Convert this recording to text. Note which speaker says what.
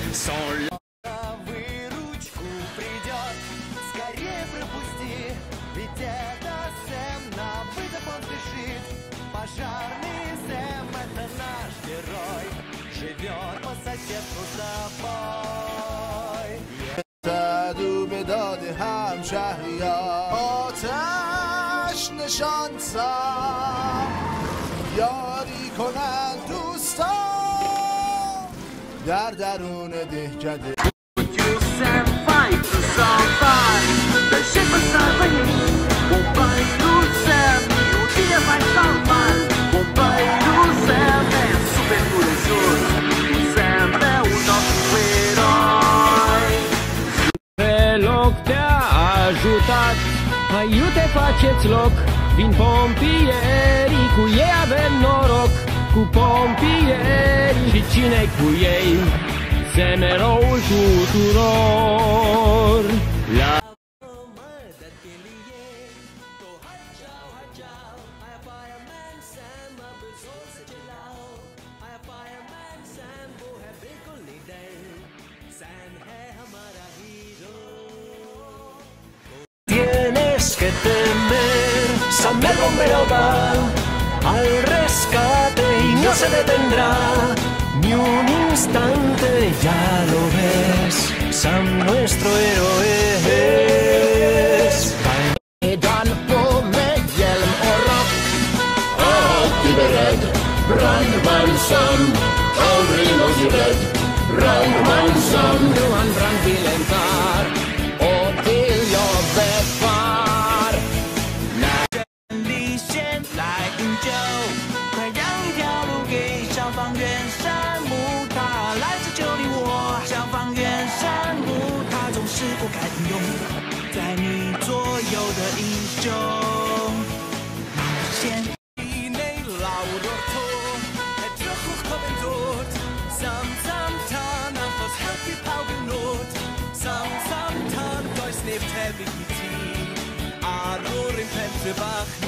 Speaker 1: выручку придет, скорее пропусти, ведь это Сэм, на вызов он спешит. Пожарный Сэм, это наш герой, живет по соседству с тобой.
Speaker 2: صدو به داد همشهریان آتش نشان سم یاری کنند دوستان در درون دهکده
Speaker 3: Iute, faceți loc, vin pompierii, cu ei avem noroc, cu pompierii. Și cine-i cu ei? Sam eroul tuturor. La
Speaker 1: Tienes que temer, Sam el bombero va al rescate y no se detendrá ni un instante, ya lo ves, Sam nuestro héroe es.
Speaker 3: Dan på med hjälm och rock,
Speaker 4: alltid beredd, brandman Sam, aldrig någonsin rädd, brandman Sam.
Speaker 3: nu han brandbilen tar och till jobbet far. När
Speaker 1: 来饮酒，快让一条路给消防员山姆，他来自9里窝。消防员山姆，他总是果敢英勇，在你左右的英雄。冒险以内老骆驼，het terugkomt en dood. Samtan af ons helpje pauw in nood. Samtan, dois leeft heb ik niet. Arroer in Penterbach.